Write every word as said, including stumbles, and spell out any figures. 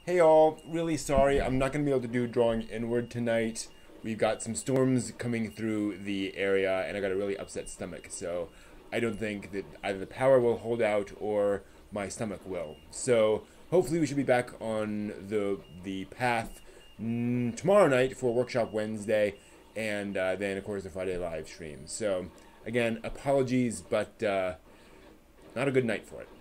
Hey all, really sorry, I'm not going to be able to do drawing inward tonight. We've got some storms coming through the area and I got a really upset stomach, so I don't think that either the power will hold out or my stomach will. So hopefully we should be back on the the path mm, tomorrow night for Workshop Wednesday, and uh, then of course the Friday live stream. So again, apologies, but uh, not a good night for it.